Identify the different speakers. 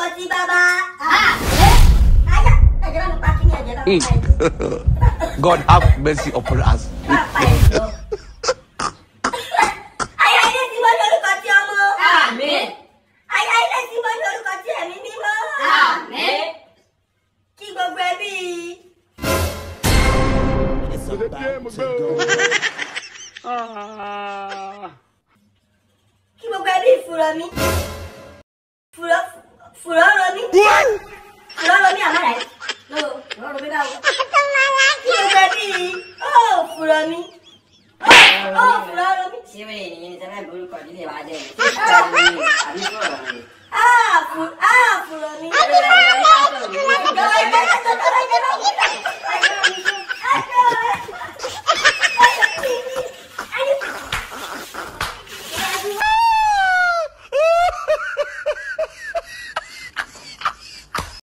Speaker 1: tí bàbá. Ayá, ẹ̀jẹ̀ bá mi pa kíní ẹ̀jẹ̀ bá mi pa ẹ̀jẹ̀.
Speaker 2: God have mercy upon us.
Speaker 1: Bá pa ẹ̀jẹ̀. Ayá ilé tí mo lórúkọ tí ọmọ.
Speaker 3: Àmín.
Speaker 1: Ayá ilé tí mo lórúkọ tí ẹ̀mí mímọ́.
Speaker 3: Àmín.
Speaker 1: Kí gbogbo ẹbí.
Speaker 4: It's about to go.
Speaker 1: Kí gbogbo ẹbí fùrọ̀ mi. Fùrọ̀ rọ mí. Fùrọ̀ rọ mí àmàlà yìí. No, fùrọ̀ rọ mí báwo. Kí gbogbo ẹbí. Fùrọ̀ mi. Fùrọ̀ rọ mí.
Speaker 3: Ṣé wẹ́ẹ̀ ni sábà ń borúkọ nílé wa jẹ́? Ṣé ìgbà wo ni àbí fún